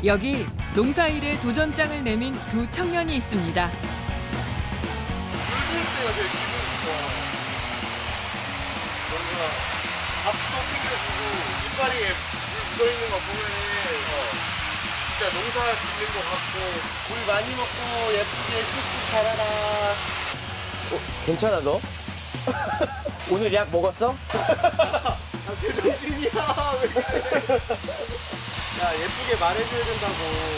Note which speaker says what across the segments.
Speaker 1: 여기 농사일에 도전장을 내민 두 청년이 있습니다.
Speaker 2: 늙을 때가 제일 기분이 좋아. 뭔가 밥도 챙겨주고 이빨에 물 묻어있는 거 보면은 진짜 농사 짓는 것 같고 물 많이 먹고 예쁘게 쑥쑥 자라라.
Speaker 3: 괜찮아 너? 오늘 약 먹었어?
Speaker 2: 아 제정신이야 왜 그래. 야 예쁘게 말해줘야 된다고.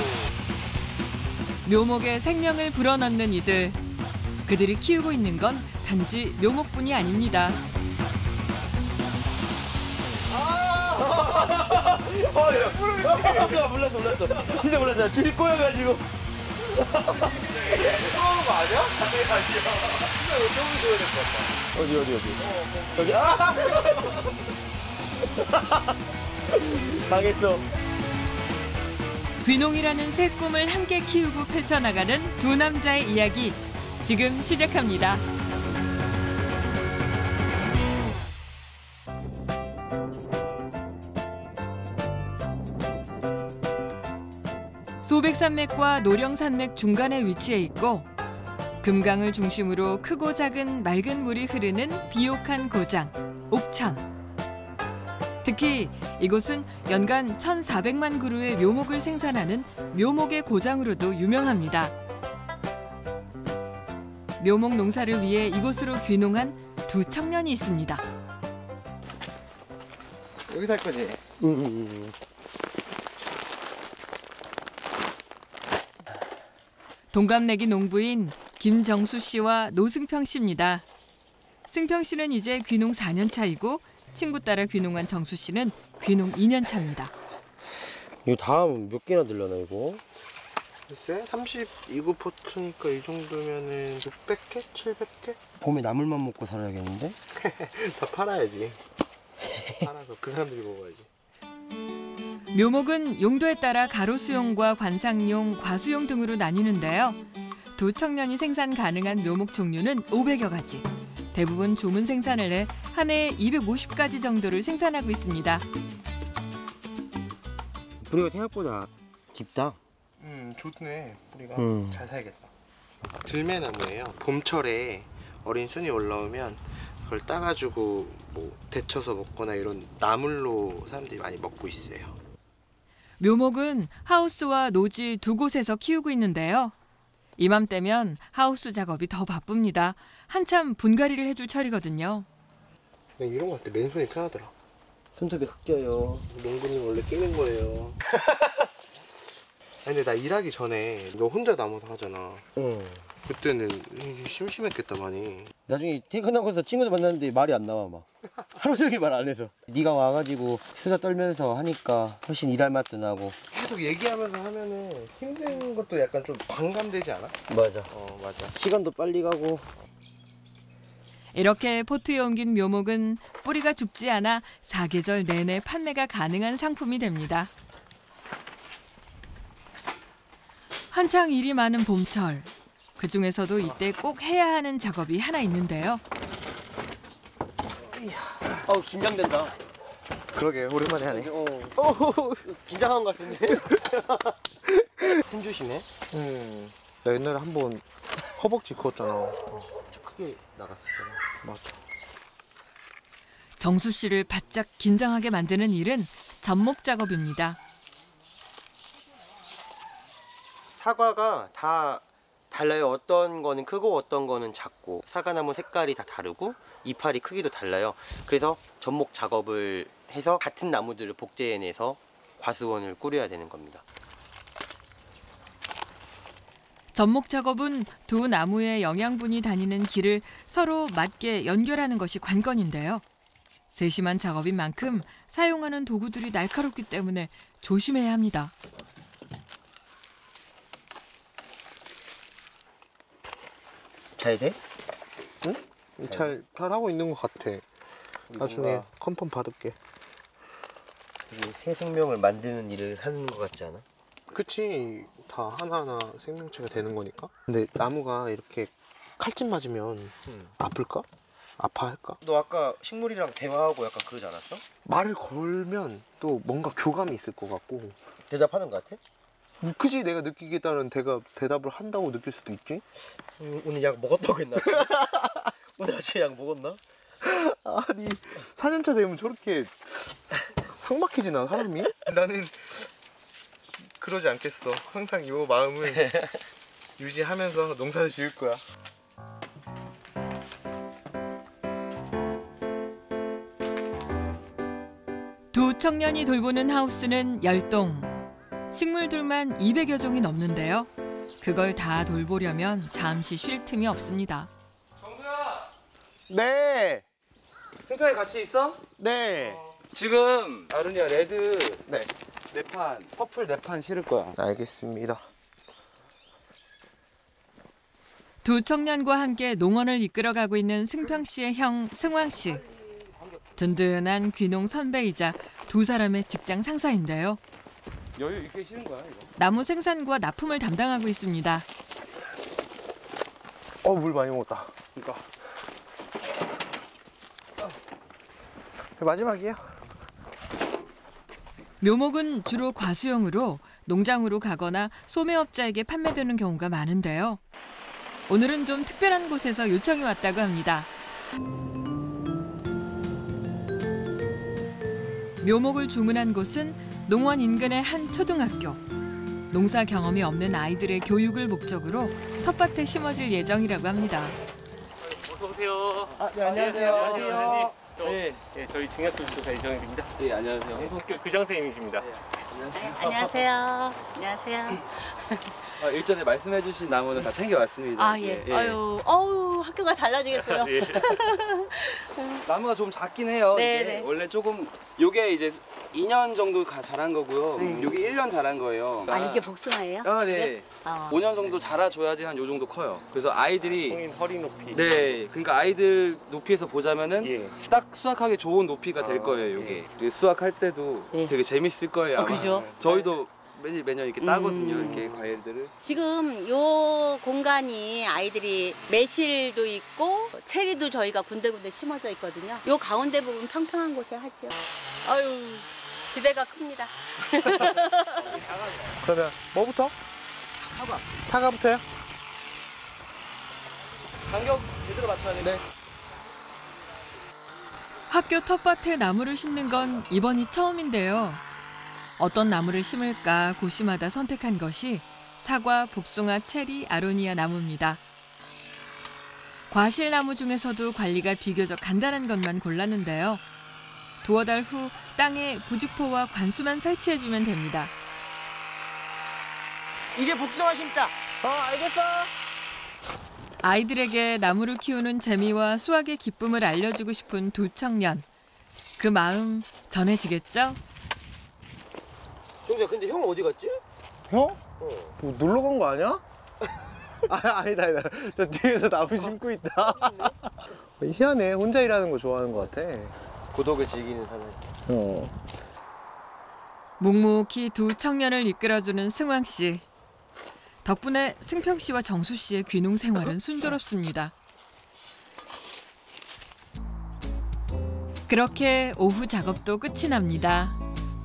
Speaker 1: 묘목에 생명을 불어넣는 이들. 그들이 키우고 있는 건 단지 묘목뿐이 아닙니다.
Speaker 3: 몰랐어. 진짜 몰랐어. 줄이 꼬여가지고.
Speaker 2: 그러는 거 아니야? 아니야. 진짜 이거 좀 줘야 될 것 같다.
Speaker 3: 어디. 여기. 망했어.
Speaker 1: 귀농이라는 새 꿈을 함께 키우고 펼쳐나가는 두 남자의 이야기 지금 시작합니다. 소백산맥과 노령산맥 중간에 위치해 있고 금강을 중심으로 크고 작은 맑은 물이 흐르는 비옥한 고장, 옥천. 특히 이곳은 연간 1,400만 그루의 묘목을 생산하는 묘목의 고장으로도 유명합니다. 묘목 농사를 위해 이곳으로 귀농한 두 청년이 있습니다.
Speaker 2: 여기 살 거지?
Speaker 3: 응.
Speaker 1: 동갑내기 농부인 김정수 씨와 노승평 씨입니다. 승평 씨는 이제 귀농 4년 차이고 친구 따라 귀농한 정수 씨는 귀농 2년 차입니다.
Speaker 3: 이거 다음 몇 개나 들려나 이거?
Speaker 2: 글쎄 32구 포트니까 이 정도면은 600개? 700개?
Speaker 3: 봄에 나물만 먹고 살아야겠는데?
Speaker 2: 다 팔아야지. 팔아서 그 사람들이 먹어야지.
Speaker 1: 묘목은 용도에 따라 가로수용과 관상용, 과수용 등으로 나뉘는데요. 두 청년이 생산 가능한 묘목 종류는 500여 가지. 대부분 주문 생산을 해 한 해에 250가지 정도를 생산하고 있습니다.
Speaker 3: 뿌리가 생각보다 깊다.
Speaker 2: 좋네. 뿌리가
Speaker 3: 음.
Speaker 2: 잘 살겠다. 들매나무예요. 봄철에 어린 순이 올라오면 그걸 따가지고 뭐 데쳐서 먹거나 이런 나물로 사람들이 많이 먹고 있어요.
Speaker 1: 묘목은 하우스와 노지 두 곳에서 키우고 있는데요. 이맘때면 하우스 작업이 더 바쁩니다. 한참 분갈이를 해줄 철이거든요.
Speaker 2: 그냥 이런 거 할 때 맨손이 편하더라.
Speaker 3: 손톱이 흑겨요.
Speaker 2: 농부는 원래 끼는 거예요. 아니 근데 나 일하기 전에 너 혼자 남아서 하잖아.
Speaker 3: 응.
Speaker 2: 그때는 심심했겠다 많이.
Speaker 3: 나중에 퇴근하고서 친구들 만났는데 말이 안 나와 막. 하루 종일 말 안 해서. 네가 와가지고 수다 떨면서 하니까 훨씬 일할 맛도 나고.
Speaker 2: 계속 얘기하면서 하면은 힘든 것도 약간 좀 반감되지 않아?
Speaker 3: 맞아.
Speaker 2: 맞아.
Speaker 3: 시간도 빨리 가고.
Speaker 1: 이렇게 포트에 옮긴 묘목은 뿌리가 죽지 않아 사계절 내내 판매가 가능한 상품이 됩니다. 한창 일이 많은 봄철. 그중에서도 이때 꼭 해야 하는 작업이 하나 있는데요.
Speaker 3: 긴장된다.
Speaker 2: 그러게 오랜만에 하네.
Speaker 3: 긴장한 것 같은데. 힘주시네.
Speaker 2: 나 옛날에 한번 허벅지 그었잖아.
Speaker 3: 좀 크게 나갔었잖아.
Speaker 2: 맞아.
Speaker 1: 정수 씨를 바짝 긴장하게 만드는 일은 접목 작업입니다.
Speaker 3: 사과가 다 달라요. 어떤 거는 크고 어떤 거는 작고 사과나무 색깔이 다 다르고 이파리 크기도 달라요. 그래서 접목 작업을 해서 같은 나무들을 복제해내서 과수원을 꾸려야 되는 겁니다.
Speaker 1: 접목 작업은 두 나무의 영양분이 다니는 길을 서로 맞게 연결하는 것이 관건인데요. 세심한 작업인 만큼 사용하는 도구들이 날카롭기 때문에 조심해야 합니다.
Speaker 3: 잘 돼?
Speaker 2: 응? 잘 하고 있는 것 같아. 나중에 컨펌 받을게.
Speaker 3: 새 생명을 만드는 일을 하는 것 같지 않아?
Speaker 2: 그치. 다 하나하나 생명체가 되는 거니까. 근데 나무가 이렇게 칼집 맞으면 아플까? 아파할까?
Speaker 3: 너 아까 식물이랑 대화하고 약간 그러지 않았어?
Speaker 2: 말을 걸면 또 뭔가 교감이 있을 것 같고.
Speaker 3: 대답하는 것 같아?
Speaker 2: 그지 내가 느끼기에 따른 대답을 한다고 느낄 수도 있지.
Speaker 3: 오늘 약 먹었다고 했나? 오늘 아침에 약 먹었나?
Speaker 2: 아니 4년차 되면 저렇게 삭막해지나 사람이? 나는 그러지 않겠어. 항상 이 마음을 유지하면서 농사를 지을 거야.
Speaker 1: 두 청년이 돌보는 하우스는 10동. 식물들만 200여 종이 넘는데요. 그걸 다 돌보려면 잠시 쉴 틈이 없습니다.
Speaker 4: 정수야,
Speaker 2: 네.
Speaker 4: 승표에 같이 있어?
Speaker 2: 네.
Speaker 4: 지금 아르니아 레드
Speaker 2: 네.
Speaker 4: 4판, 퍼플 4판 실을 거야.
Speaker 2: 알겠습니다.
Speaker 1: 두 청년과 함께 농원을 이끌어가고 있는 승평 씨의 형 승왕 씨. 든든한 귀농 선배이자 두 사람의 직장 상사인데요.
Speaker 4: 여유 있게 쉬는 거야, 이거.
Speaker 1: 나무 생산과 납품을 담당하고 있습니다.
Speaker 2: 물 많이 먹었다.
Speaker 4: 그러니까.
Speaker 2: 마지막이에요.
Speaker 1: 묘목은 주로 과수용으로 농장으로 가거나 소매업자에게 판매되는 경우가 많은데요. 오늘은 좀 특별한 곳에서 요청이 왔다고 합니다. 묘목을 주문한 곳은 농원 인근의 한 초등학교. 농사 경험이 없는 아이들의 교육을 목적으로 텃밭에 심어질 예정이라고 합니다.
Speaker 5: 어서 오세요.
Speaker 2: 네, 안녕하세요.
Speaker 5: 선생님.
Speaker 4: 네.
Speaker 5: 네, 저희 증약교 조사 예정입니다.
Speaker 4: 네, 안녕하세요.
Speaker 5: 학교 교장 선생님이십니다.
Speaker 6: 안녕하세요. 안녕하세요.
Speaker 4: 일전에 말씀해주신 나무는 다 챙겨왔습니다.
Speaker 6: 아, 예. 아유, 학교가 달라지겠어요.
Speaker 5: 네.
Speaker 4: 나무가 좀 작긴 해요.
Speaker 6: 네,
Speaker 4: 이게
Speaker 6: 네.
Speaker 4: 원래 조금 요게 이제 2년 정도 자란 거고요.
Speaker 6: 네.
Speaker 4: 요게 1년 자란 거예요.
Speaker 6: 아, 이게 복숭아예요?
Speaker 4: 아, 네.
Speaker 6: 아.
Speaker 4: 5년 정도 자라줘야지 한 요 정도 커요. 그래서 아이들이
Speaker 5: 성인 허리 높이.
Speaker 4: 네, 그러니까 아이들 높이에서 보자면은
Speaker 5: 예.
Speaker 4: 딱 수확하기 좋은 높이가 될 거예요, 이게. 수확할 때도
Speaker 6: 예.
Speaker 4: 되게 재밌을 거예요. 아마.
Speaker 6: 그죠?
Speaker 4: 저희도 매년 이렇게 따거든요,
Speaker 6: 음.
Speaker 4: 이렇게 과일들을.
Speaker 6: 지금 요 공간이 아이들이 매실도 있고 체리도 저희가 군데군데 심어져 있거든요. 요 가운데 부분 평평한 곳에 하죠. 아유, 기대가 큽니다.
Speaker 2: 그러면 뭐부터? 사과부터요?
Speaker 4: 간격 제대로 맞춰야 돼.
Speaker 2: 네.
Speaker 1: 학교 텃밭에 나무를 심는 건 이번이 처음인데요. 어떤 나무를 심을까 고심하다 선택한 것이 사과, 복숭아, 체리, 아로니아 나무입니다. 과실나무 중에서도 관리가 비교적 간단한 것만 골랐는데요. 두어 달 후 땅에 부직포와 관수만 설치해주면 됩니다.
Speaker 2: 이제 복숭아 심자. 알겠어.
Speaker 1: 아이들에게 나무를 키우는 재미와 수확의 기쁨을 알려주고 싶은 두 청년. 그 마음 전해지겠죠?
Speaker 3: 종자 근데 형 어디 갔지?
Speaker 2: 형? 뭐 놀러 간 거 아니야? 아니다. 저 뒤에서 나무 심고 있다. 희한해. 혼자 일하는 거 좋아하는 것 같아.
Speaker 3: 고독을 즐기는 사람.
Speaker 1: 묵묵히 두 청년을 이끌어주는 승왕 씨. 덕분에 승평 씨와 정수 씨의 귀농 생활은 순조롭습니다. 그렇게 오후 작업도 끝이 납니다.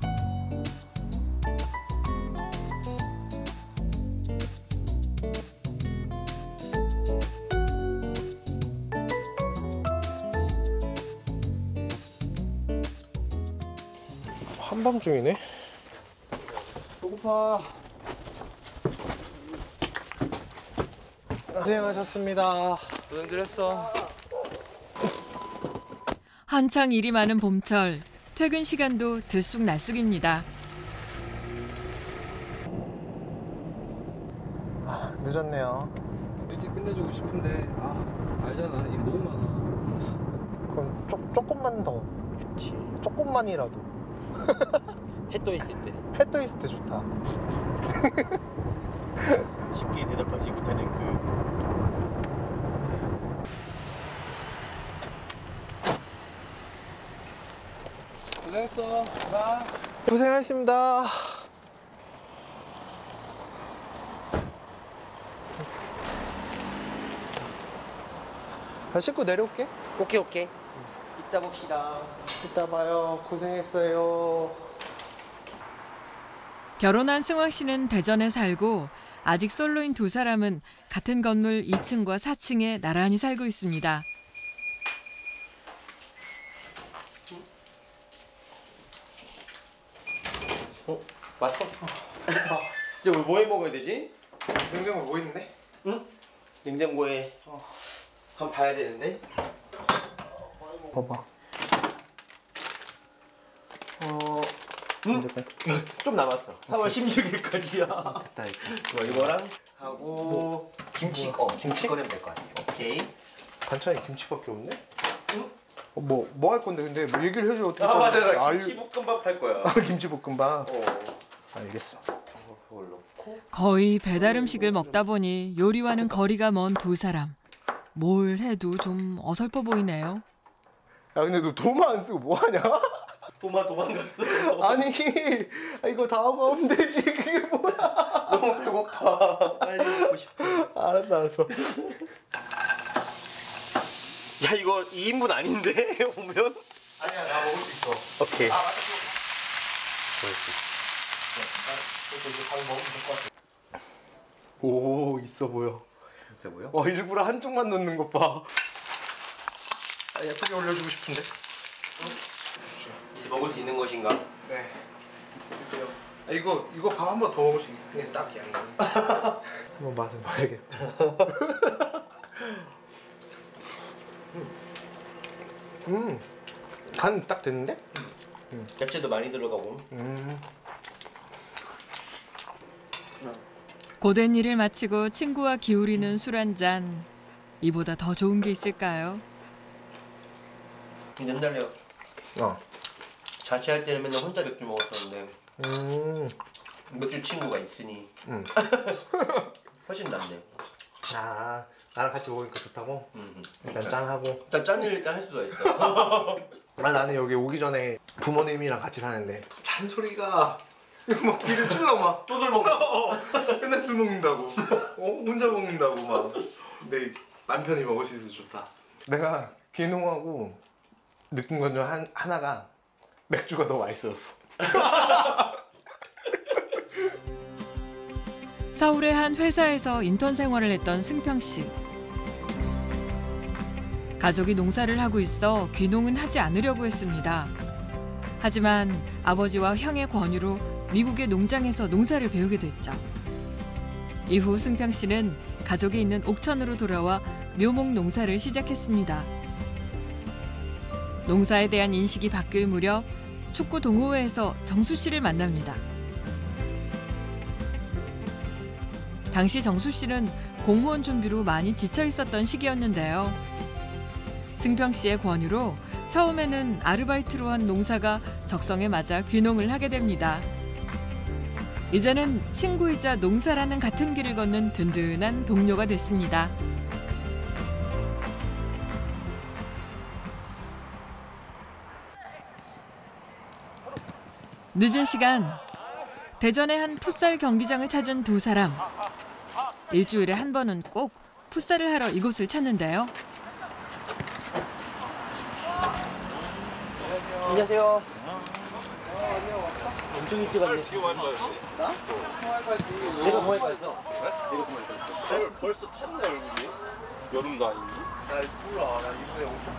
Speaker 2: 한밤중이네.
Speaker 4: 배고파.
Speaker 2: 고생하셨습니다.
Speaker 4: 고생들 했어.
Speaker 1: 한창 일이 많은 봄철, 퇴근 시간도 들쑥날쑥입니다.
Speaker 2: 늦었네요.
Speaker 4: 일찍 끝내주고 싶은데 알잖아, 일 너무 많아.
Speaker 2: 그럼 조금만 더.
Speaker 3: 그치.
Speaker 2: 조금만이라도.
Speaker 3: 해 떠 있을 때
Speaker 2: 해 떠 있을 때 좋다.
Speaker 3: 쉽게 대답하지 못하는 그
Speaker 4: 고생했어. 나.
Speaker 2: 고생하셨습니다. 씻고 내려올게.
Speaker 3: 오케이. 이따 봅시다.
Speaker 2: 이따 봐요. 고생했어요.
Speaker 1: 결혼한 승화 씨는 대전에 살고 아직 솔로인 두 사람은 같은 건물 2층과 4층에 나란히 살고 있습니다.
Speaker 3: 왔어? 이제 뭐 해 먹어야 되지?
Speaker 2: 냉장고 뭐 있는데?
Speaker 3: 응? 냉장고에 한번 봐야 되는데.
Speaker 2: 봐봐.
Speaker 3: 좀 남았어. 3월 16일까지야.
Speaker 2: 됐다.
Speaker 3: 이거랑 하고 김치 꺼내면 될 것 같아. 오케이.
Speaker 2: 반찬이 김치밖에 없네? 뭐 할 건데? 근데 뭐 얘기를 해줘. 어떻게
Speaker 3: 맞아.
Speaker 2: 나
Speaker 3: 김치볶음밥 할 거야.
Speaker 2: 김치볶음밥. 알겠어.
Speaker 3: 그걸 넣고.
Speaker 1: 거의 배달 음식을 먹다 보니 요리와는 거리가 먼 두 사람. 뭘 해도 좀 어설퍼 보이네요.
Speaker 2: 야 근데 너 도마 안 쓰고 뭐 하냐?
Speaker 3: 도망갔어.
Speaker 2: 아니 이거 다 하고 하면 되지. 그게 뭐야?
Speaker 3: 너무 배고파. 빨리 먹고 싶어.
Speaker 2: 알았어.
Speaker 3: 야 이거 2인분 아닌데 오면?
Speaker 2: 아니야 나 먹을 수 있어.
Speaker 3: 오케이.
Speaker 2: 맞다. 먹을 수 있어. 이제 밥 먹으면 될 것 같아. 오 있어 보여.
Speaker 3: 있어 보여?
Speaker 2: 일부러 한쪽만 넣는 것 봐. 예쁘게 올려주고 싶은데.
Speaker 3: 이제 먹을 수 있는 것인가?
Speaker 2: 네. 드디어. 이거 밥 한 번 더 먹을 수 있는 딱 양이. 한번 맛을 봐야겠다. 간 딱 됐는데?
Speaker 3: 야채도 많이 들어가고.
Speaker 1: 고된 일을 마치고 친구와 기울이는 술 한 잔. 이보다 더 좋은 게 있을까요?
Speaker 3: 옛날에 자취할 때는 맨날 혼자 맥주 먹었었는데 맥주 친구가 있으니 훨씬 낫네.
Speaker 2: 아 나랑 같이 먹으니까 좋다고? 일단 짠하고.
Speaker 3: 일단 짠을 일단 할 수가 있어.
Speaker 2: 나는 여기 오기 전에 부모님이랑 같이 사는데 잔소리가 막 귀를 찔러 막.
Speaker 3: 또 술 먹어.
Speaker 2: 맨날 술 먹는다고. 혼자 먹는다고 막. 근데 남편이 먹을 수 있어서 좋다. 내가 귀농하고 느낀 건 중 하나가 맥주가 더 맛있었어.
Speaker 1: 서울의 한 회사에서 인턴 생활을 했던 승평 씨. 가족이 농사를 하고 있어 귀농은 하지 않으려고 했습니다. 하지만 아버지와 형의 권유로 미국의 농장에서 농사를 배우게 됐죠. 이후 승평 씨는 가족이 있는 옥천으로 돌아와 묘목 농사를 시작했습니다. 농사에 대한 인식이 바뀔 무렵 축구 동호회에서 정수 씨를 만납니다. 당시 정수 씨는 공무원 준비로 많이 지쳐 있었던 시기였는데요. 승평 씨의 권유로 처음에는 아르바이트로 한 농사가 적성에 맞아 귀농을 하게 됩니다. 이제는 친구이자 농사라는 같은 길을 걷는 든든한 동료가 됐습니다. 늦은 시간, 대전의 한 풋살 경기장을 찾은 두 사람. 일주일에 한 번은 꼭 풋살을 하러 이곳을 찾는데요.
Speaker 3: 안녕하세요. 엄청 일찍 왔네. 내가 공항에 갔어.
Speaker 5: 벌써 탔네 얼굴이. 여름도 아니니.
Speaker 2: 나 몰라. 나 이번에 엄청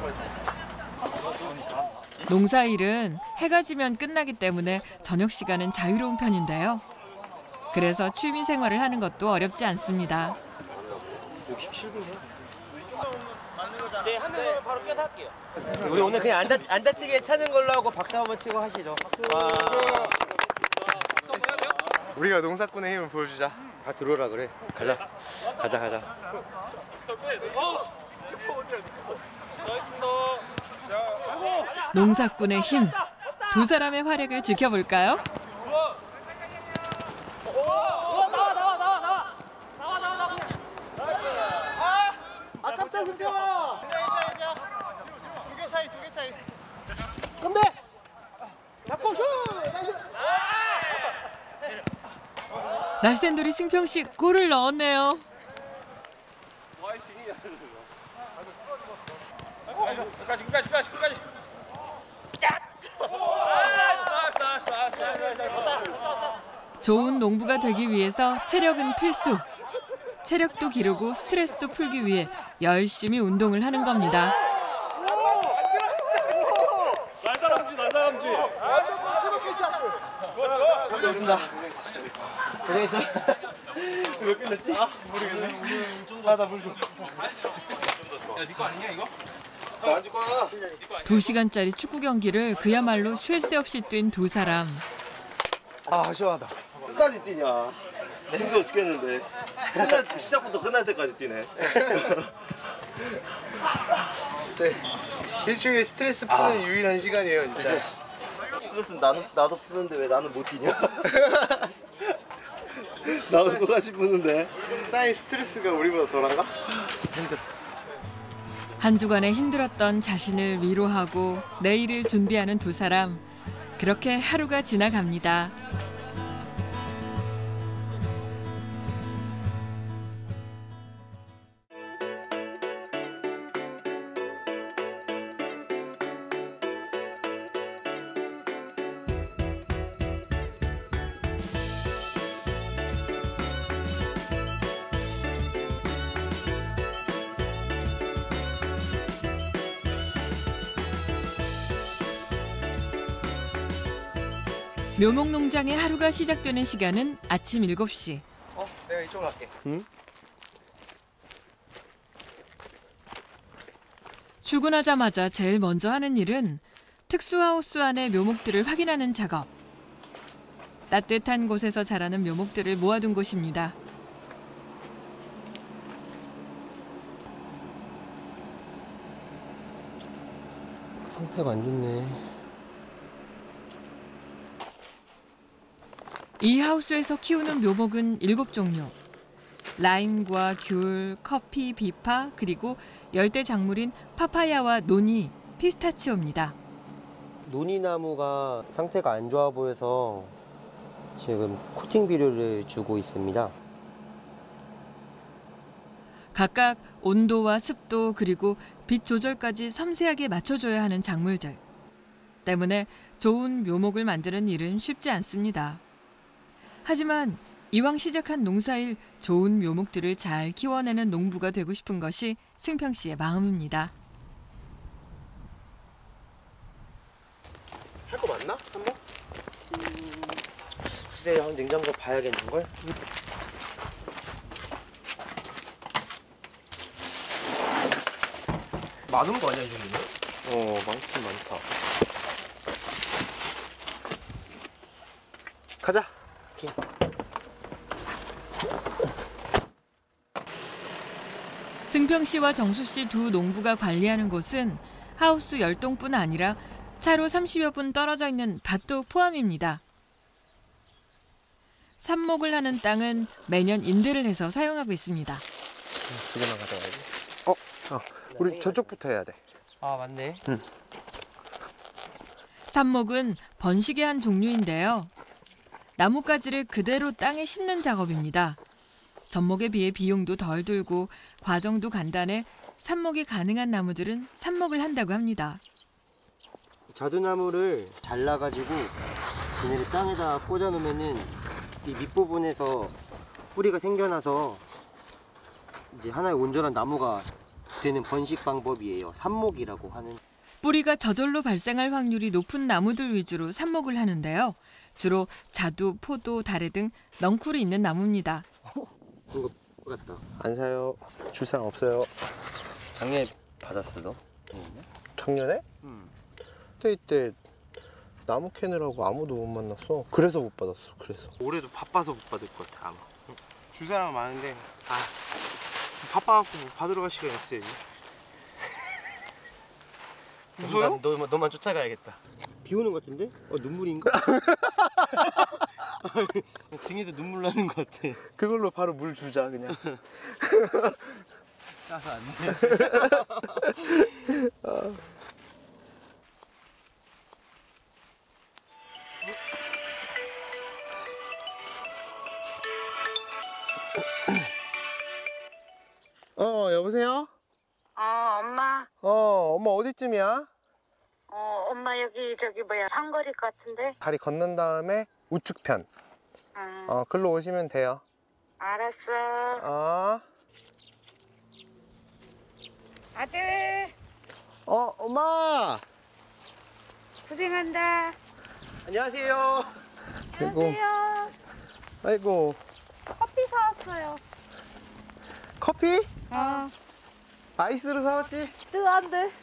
Speaker 2: 빨리.
Speaker 1: 농사일은 해가 지면 끝나기 때문에 저녁 시간은 자유로운 편인데요. 그래서 취미 생활을 하는 것도 어렵지 않습니다.
Speaker 3: 67분 했어.
Speaker 5: 네, 한 명 바로 껴서 할게요.
Speaker 3: 우리 오늘 그냥 안 다치게 차는 걸로 하고 박수 한번 치고 하시죠.
Speaker 2: 우리가 농사꾼의 힘을 보여주자.
Speaker 3: 다 들어오라 그래. 가자.
Speaker 1: 농사꾼의 힘. 두 사람의 활약을 지켜볼까요?
Speaker 2: 아깝다 승평아. 이제. 두 개 차이. 건배. 잡고 슛.
Speaker 1: 날쌘돌이 승평 씨 골을 넣었네요.
Speaker 5: 끝까지.
Speaker 1: 좋은 농부가 되기 위해서 체력은 필수. 체력도 기르고 스트레스도 풀기 위해 열심히 운동을 하는 겁니다.
Speaker 5: 날다람쥐 날다람쥐.
Speaker 3: 고생했습니다. 고생했어. 몇 끝났지?
Speaker 2: 모르겠네. 나 물 좀.
Speaker 5: 야, 네 거 아니냐 이거?
Speaker 3: 나안 줄 거야.
Speaker 1: 2시간짜리 축구 경기를 그야말로 쉴 새 없이 뛴 두 사람.
Speaker 2: 아 시원하다.
Speaker 7: 끝까지 뛰냐? 힘들어 죽겠는데. 시작부터 끝날 때까지 뛰네.
Speaker 2: 일주일에 스트레스 푸는 유일한 시간이에요 진짜.
Speaker 7: 스트레스는 나도 푸는데 왜 나는 못 뛰냐? 나도 똑같이 푸는데.
Speaker 2: 쌓인 스트레스가 우리보다 덜한가?
Speaker 1: 한 주간에 힘들었던 자신을 위로하고 내일을 준비하는 두 사람. 그렇게 하루가 지나갑니다. 묘목농장의 하루가 시작되는 시간은 아침 7시.
Speaker 2: 내가 이쪽으로 갈게.
Speaker 1: 출근하자마자 제일 먼저 하는 일은 특수하우스 안의 묘목들을 확인하는 작업. 따뜻한 곳에서 자라는 묘목들을 모아둔 곳입니다.
Speaker 3: 상태가 안 좋네.
Speaker 1: 이 하우스에서 키우는 묘목은 7종류. 라임과 귤, 커피, 비파, 그리고 열대 작물인 파파야와 노니, 피스타치오입니다.
Speaker 3: 논이나무가 상태가 안 좋아 보여서 지금 코팅 비료를 주고 있습니다.
Speaker 1: 각각 온도와 습도 그리고 빛 조절까지 섬세하게 맞춰줘야 하는 작물들. 때문에 좋은 묘목을 만드는 일은 쉽지 않습니다. 하지만 이왕 시작한 농사일 좋은 묘목들을 잘 키워내는 농부가 되고 싶은 것이 승평 씨의 마음입니다.
Speaker 2: 할 거 맞나? 한번?
Speaker 3: 글쎄, 한 냉장고 봐야겠는걸?
Speaker 2: 많은 거 아니야 이 정도면?
Speaker 3: 많긴 많다.
Speaker 2: 가자.
Speaker 1: 승평 씨와 정수 씨 두 농부가 관리하는 곳은 하우스 10동뿐 아니라 차로 30여 분 떨어져 있는 밭도 포함입니다. 삽목을 하는 땅은 매년 임대를 해서 사용하고 있습니다.
Speaker 2: 두 개만 가져가야지. 우리 저쪽부터 해야 돼.
Speaker 3: 아, 맞네.
Speaker 1: 삽목은 번식의 한 종류인데요. 나뭇가지를 그대로 땅에 심는 작업입니다. 젖목에 비해 비용도 덜 들고 과정도 간단해 삽목이 가능한 나무들은 삽목을 한다고 합니다.
Speaker 3: 자두나무를 잘라가지고 얘네를 땅에다 꽂아놓으면은 이 밑부분에서 뿌리가 생겨나서 이제 하나의 온전한 나무가 되는 번식 방법이에요. 삽목이라고 하는.
Speaker 1: 뿌리가 저절로 발생할 확률이 높은 나무들 위주로 삽목을 하는데요. 주로 자두, 포도, 다래 등 넝쿨이 있는 나무입니다.
Speaker 3: 이거 같다.
Speaker 2: 안 사요. 줄 사람 없어요.
Speaker 3: 작년에 받았어 너?
Speaker 2: 작년에? 그때 이때 나무 캐느라고 아무도 못 만났어. 그래서 못 받았어. 그래서 올해도 바빠서 못 받을 것 같아 아마. 줄 사람은 많은데 바빠갖고 뭐 받으러 갈 시간이 있어야지. 무서워?
Speaker 3: 너만 쫓아가야겠다. 비 오는 것 같은데? 눈물인가? 등에서 눈물 나는 것 같아.
Speaker 2: 그걸로 바로 물 주자 그냥.
Speaker 3: 짜서 안 돼.
Speaker 2: 여보세요?
Speaker 8: 엄마.
Speaker 2: 엄마 어디쯤이야?
Speaker 8: 엄마 여기 저기 뭐야 상거리 같은데.
Speaker 2: 다리 건넌 다음에 우측편. 글로 오시면 돼요.
Speaker 8: 알았어. 아들
Speaker 2: 엄마.
Speaker 8: 고생한다.
Speaker 3: 안녕하세요.
Speaker 2: 아이고.
Speaker 8: 커피 사왔어요.
Speaker 2: 커피? 아이스로 사왔지?
Speaker 8: 뜨거운데.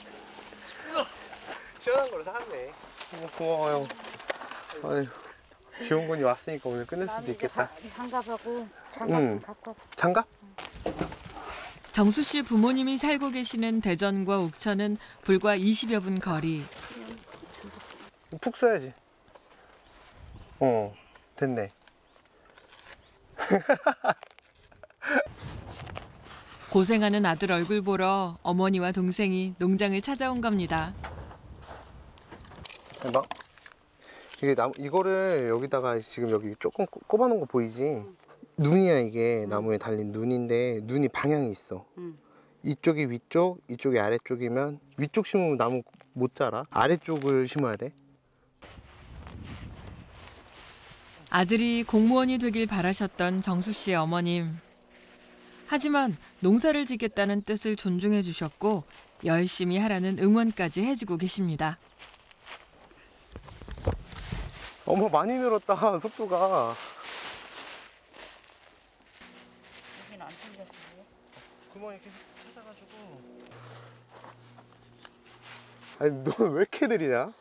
Speaker 2: 시원한 걸로 사왔네. 고마워요. 아유, 지원군이 왔으니까 오늘 끝낼 수도 있겠다.
Speaker 8: 장갑하고 장갑 좀 갖고.
Speaker 2: 장갑?
Speaker 1: 정수 씨 부모님이 살고 계시는 대전과 옥천은 불과 20여 분 거리.
Speaker 2: 푹 써야지. 됐네.
Speaker 1: 고생하는 아들 얼굴 보러 어머니와 동생이 농장을 찾아온 겁니다.
Speaker 2: 나 이게 이거를 여기다가 지금 여기 조금 꼽아놓은 거 보이지? 눈이야 이게 나무에 달린 눈인데 눈이 방향이 있어. 이쪽이 위쪽, 이쪽이 아래쪽이면 위쪽 심으면 나무 못 자라. 아래쪽을 심어야 돼.
Speaker 1: 아들이 공무원이 되길 바라셨던 정수 씨의 어머님. 하지만 농사를 짓겠다는 뜻을 존중해 주셨고 열심히 하라는 응원까지 해주고 계십니다.
Speaker 2: 어머 많이 늘었다 속도가.
Speaker 8: 여기는 안 틀렸어요.
Speaker 2: 구멍 이렇게 찾아가지고. 아니 너 왜 이렇게 느리냐?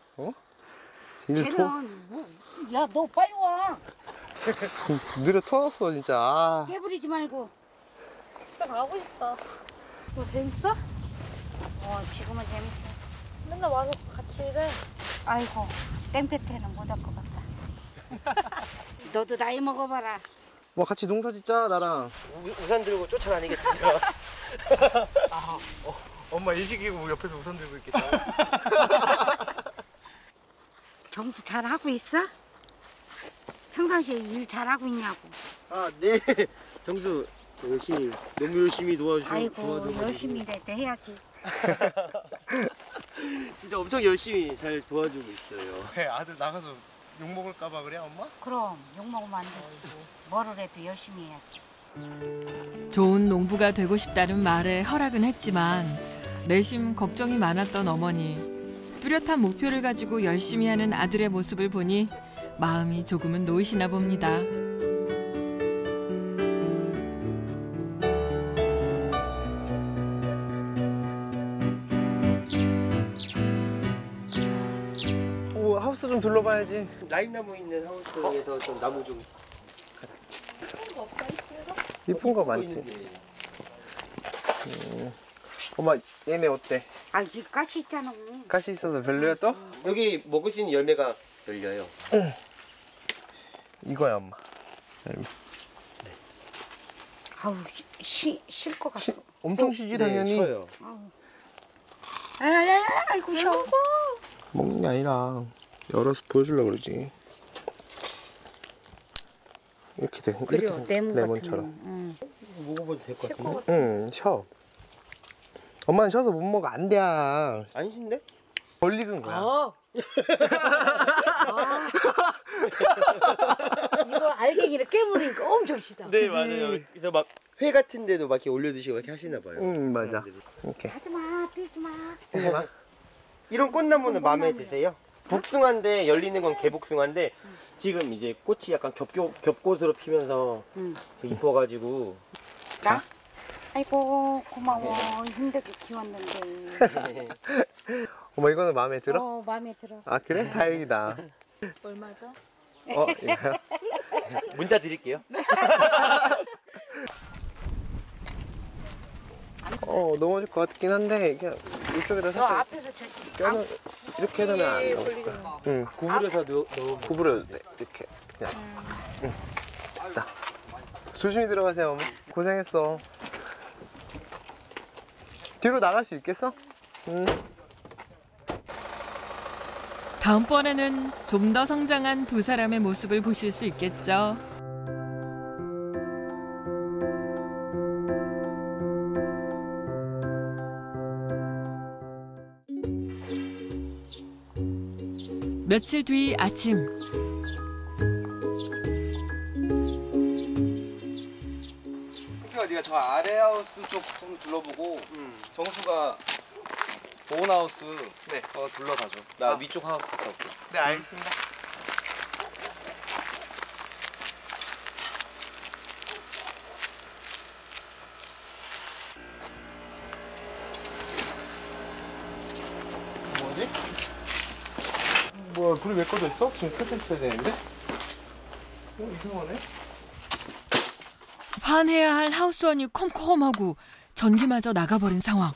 Speaker 9: 쟤는 뭐, 야 너 빨리 와.
Speaker 2: 느려 터졌어 진짜.
Speaker 9: 깨부리지 말고.
Speaker 8: 집에 가고 싶다.
Speaker 9: 너 재밌어? 지금은 재밌어.
Speaker 8: 맨날 와서 같이 일해.
Speaker 9: 아이고 땡볕에는 못 할 것 같다. 너도 나이 먹어봐라.
Speaker 2: 와 같이 농사 짓자 나랑.
Speaker 3: 우산 들고 쫓아다니겠다.
Speaker 2: 엄마 일식이고 옆에서 우산 들고 있겠다.
Speaker 9: 정수 잘하고 있어? 평상시에 일 잘하고 있냐고.
Speaker 3: 네. 정수 열심히 너무 열심히 도와주시고.
Speaker 9: 아이고 열심히 해야지.
Speaker 3: 진짜 엄청 열심히 잘 도와주고 있어요.
Speaker 2: 왜 아들 나가서 욕 먹을까봐 그래 엄마?
Speaker 9: 그럼 욕먹으면 안 되지. 뭐를 해도 열심히 해야지.
Speaker 1: 좋은 농부가 되고 싶다는 말에 허락은 했지만 내심 걱정이 많았던 어머니. 뚜렷한 목표를 가지고 열심히 하는 아들의 모습을 보니 마음이 조금은 놓이시나 봅니다.
Speaker 2: 오 하우스 좀 둘러봐야지.
Speaker 3: 라임나무 있는 하우스에서 좀 나무 좀
Speaker 2: 이쁜 거 많지. 엄마 얘네 어때?
Speaker 9: 아 이 가시 있잖아.
Speaker 2: 가시 있어서 별로야 또?
Speaker 3: 여기 먹을 수 있는 열매가 열려요.
Speaker 2: 이거야 엄마.
Speaker 9: 아우 쉴 것 같아.
Speaker 2: 엄청 쉬지 당연히.
Speaker 3: 쉬어요.
Speaker 9: 아이고 쉬어.
Speaker 2: 먹는 게 아니라 열어서 보여주려고 그러지. 이렇게 돼. 이렇게
Speaker 9: 그래요
Speaker 2: 레몬처럼.
Speaker 9: 응.
Speaker 3: 먹어봐도 될 것 같은데?
Speaker 2: 응 쉬어. 엄마는 쉬어서 못 먹어 안 돼.
Speaker 3: 아니신데?
Speaker 2: 덜 익은 거야.
Speaker 9: 이거 알갱이를 깨물으니까 엄청 시다.
Speaker 3: 네 맞아요. 그래서 막 회 같은 데도 막 이렇게 올려 드시고 이렇게 하시나 봐요.
Speaker 2: 응 맞아. 이렇게.
Speaker 9: 하지마 떼지마.
Speaker 2: 하지마.
Speaker 3: 이런 꽃나무는 마음에 드세요? 복숭아인데 열리는 건 개복숭아인데 지금 이제 꽃이 약간 겹꽃으로 피면서 이뻐가지고.
Speaker 9: 나? 아이고 고마워. 힘들게 키웠는데.
Speaker 2: 엄마 이거는 마음에 들어?
Speaker 9: 마음에 들어.
Speaker 2: 아 그래? 다행이다.
Speaker 8: 얼마죠?
Speaker 2: 이거요?
Speaker 3: 문자 드릴게요.
Speaker 2: 넘어질 것 같긴 한데 그냥 이쪽에다
Speaker 9: 너
Speaker 2: 살짝
Speaker 9: 앞에서 저기.
Speaker 2: 껴놓 이렇게 해놓으면 안 나올까? 응
Speaker 3: 구부려서 넣으면
Speaker 2: 구부려도 돼 이렇게 그냥. 응 됐다. 조심히 들어가세요 어머. 고생했어. 뒤로 나갈 수 있겠어? 응.
Speaker 1: 다음번에는 좀 더 성장한 두 사람의 모습을 보실 수 있겠죠. 며칠 뒤 아침
Speaker 4: 네가 저 아래 하우스 쪽 좀 둘러보고 정수가 보온 하우스
Speaker 2: 네.
Speaker 4: 둘러봐줘. 나 위쪽 하우스 갔다 올게.
Speaker 2: 네, 알겠습니다. 뭐지? 뭐야, 불이 왜 꺼져 있어? 지금 켜져 있어야 되는데? 이상하네.
Speaker 1: 환해야 할 하우스원이 컴컴하고 전기마저 나가버린 상황.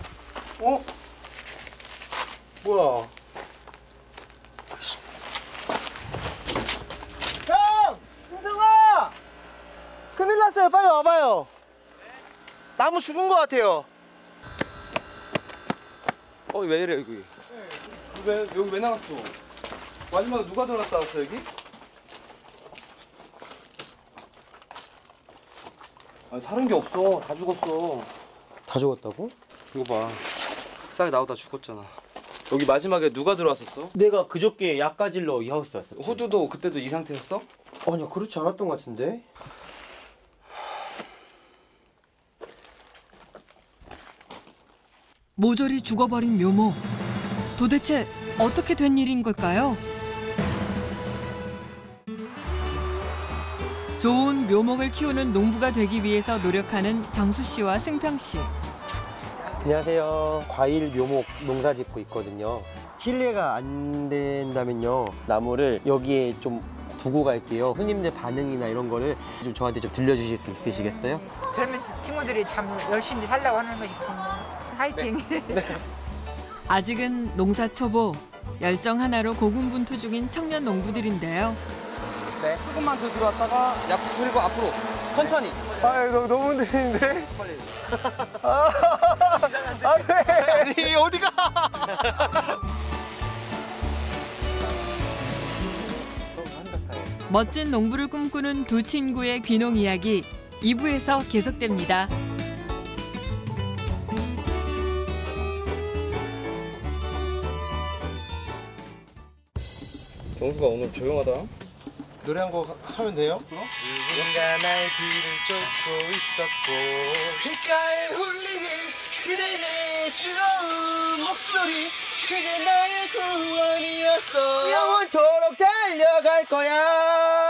Speaker 2: 뭐야? 형! 승승아! 큰일 났어요. 빨리 와봐요. 나무 죽은 것 같아요.
Speaker 4: 왜 이래 여기? 여기 왜 나갔어? 마지막에 누가 들어갔다 왔어 여기? 아니 사는 게 없어. 다 죽었어.
Speaker 3: 다 죽었다고?
Speaker 4: 이거 봐. 싹이 나오다 죽었잖아. 여기 마지막에 누가 들어왔었어?
Speaker 3: 내가 그저께 약가질러 이 하우스 왔었지.
Speaker 4: 호두도 그때도 이 상태였어?
Speaker 3: 아니야, 그렇지 않았던 것 같은데.
Speaker 1: 모조리 죽어버린 묘목. 도대체 어떻게 된 일인 걸까요? 좋은 묘목을 키우는 농부가 되기 위해서 노력하는 정수 씨와 승평 씨.
Speaker 3: 안녕하세요. 과일 묘목 농사 짓고 있거든요. 실례가 안 된다면요, 나무를 여기에 좀 두고 갈게요. 손님들 반응이나 이런 거를 좀 저한테 좀 들려주실 수 있으시겠어요?
Speaker 10: 젊은 친구들이 참 열심히 살려고 하는 것이 화이팅!
Speaker 3: 네.
Speaker 1: 아직은 농사 초보, 열정 하나로 고군분투 중인 청년 농부들인데요.
Speaker 4: 네. 조금만 더 들어왔다가 약국 들고 앞으로 천천히.
Speaker 2: 너무 흔들리는데?
Speaker 4: 빨리.
Speaker 2: 아니, 어디가?
Speaker 1: 멋진 농부를 꿈꾸는 두 친구의 귀농 이야기 2부에서 계속됩니다.
Speaker 4: 정수가 오늘 조용하다.
Speaker 2: 노래 한 곡 하면 돼요? 누군가 날 뒤를 쫓고 있었고 귓가에 울리는 그대의 뜨거운 목소리 그게 나의 구원이었어
Speaker 3: 영원토록 달려갈 거야.